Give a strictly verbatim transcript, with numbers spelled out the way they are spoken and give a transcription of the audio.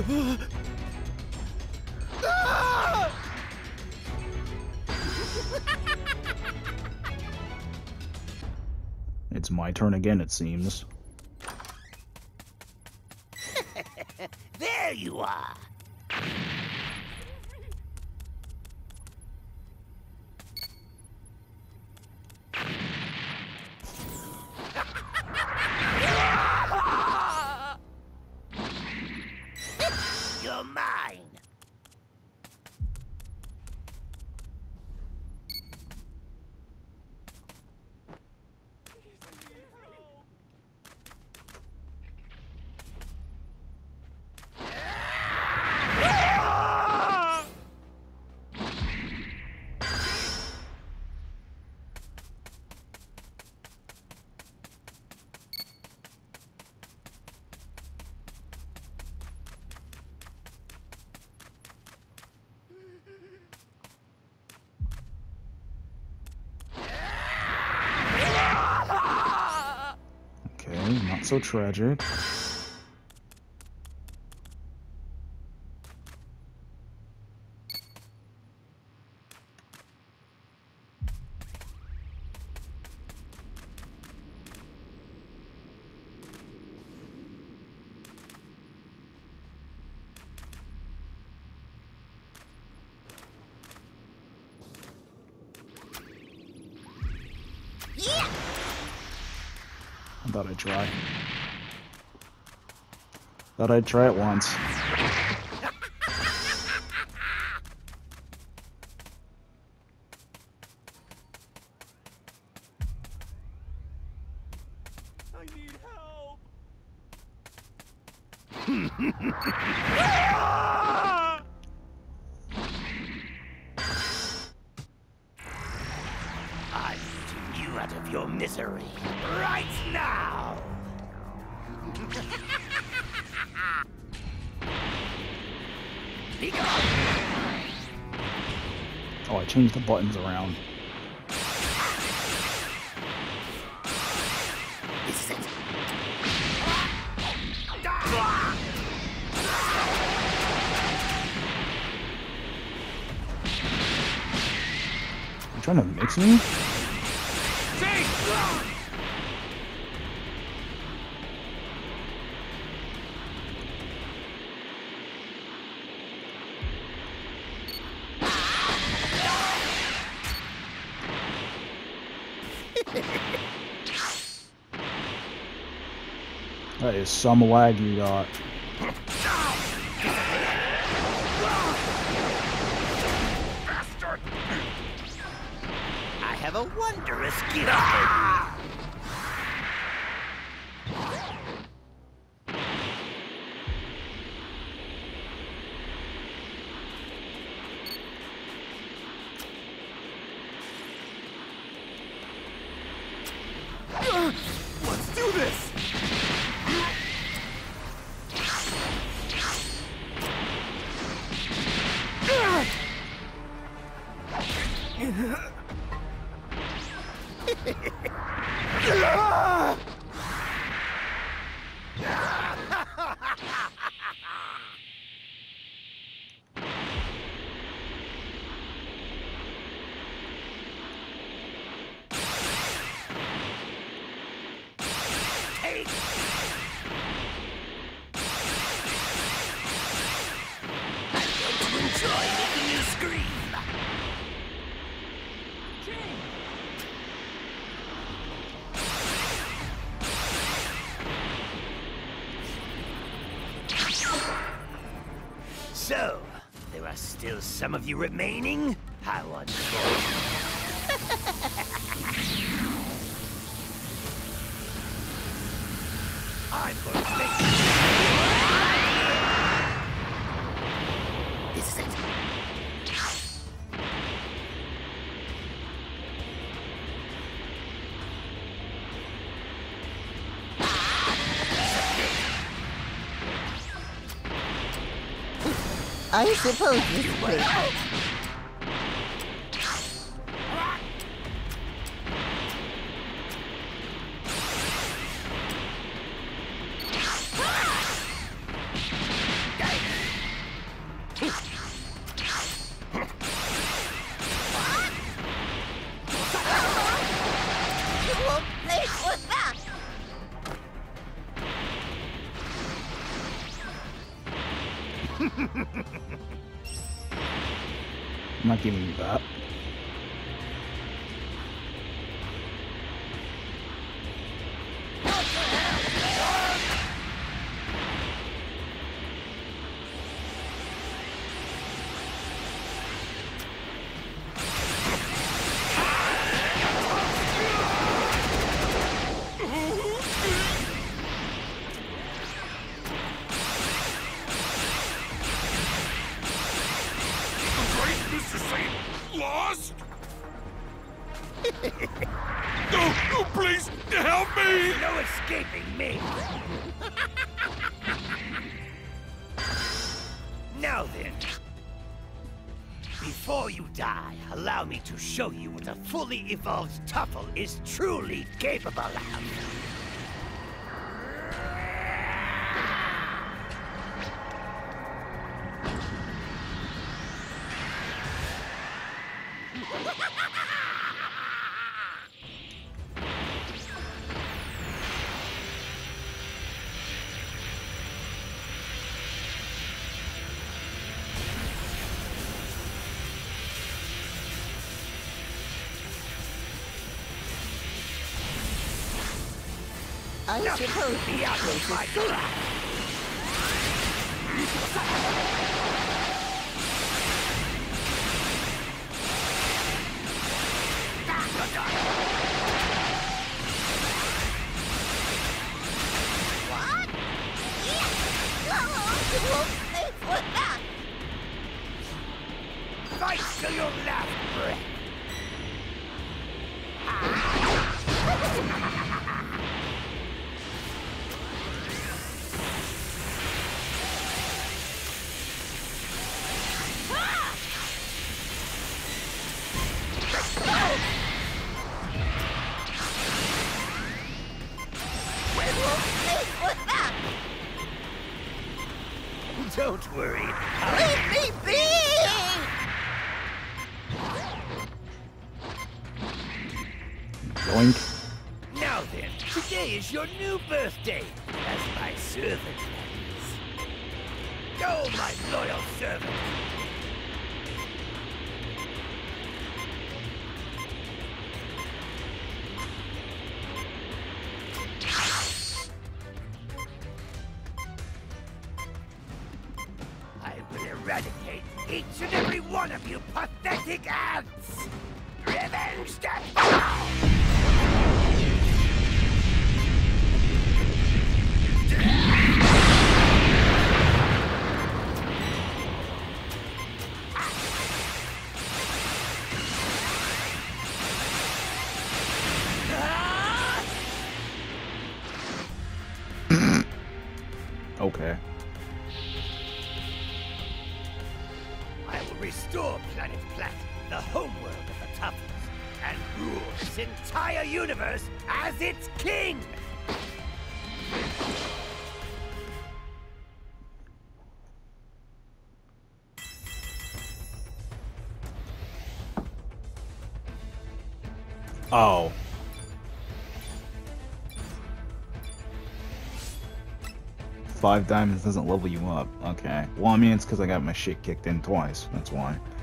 It's my turn again, it seems. There you are. You're mine. Not so tragic. Yeah. I thought I'd try. Thought I'd try it once. I need help. I'm lifting you out of your misery right now. Be gone. Oh, I changed the buttons around. This is it. You trying to mix me? That is some lag you got. I have a wondrous gift for you. Let's do this. Take. I'm going to enjoy making you scream. So, there are still some of you remaining? How unfortunate. I'm going to make you... This is it. I suppose this way. will play for that. I'm not giving you that. Lost? No, no, please, help me! No escaping me! Now then, before you die, allow me to show you what a fully evolved Tuffle is truly capable of. I Nothing suppose could be out of my grasp. What? Yeah. Oh, you will play for that. Fight till your last breath. Don't worry. Leave me be! Yoink. Now then, today is your new birthday, as my servant is. Oh, my loyal servant. I will eradicate each and every one of you pathetic ants! Revenge that Okay. I will restore Planet Plat, the homeworld of the Tuffles, and rule this entire universe as its king! Oh. Five diamonds doesn't level you up. Okay. Well, I mean, it's because I got my shit kicked in twice. That's why.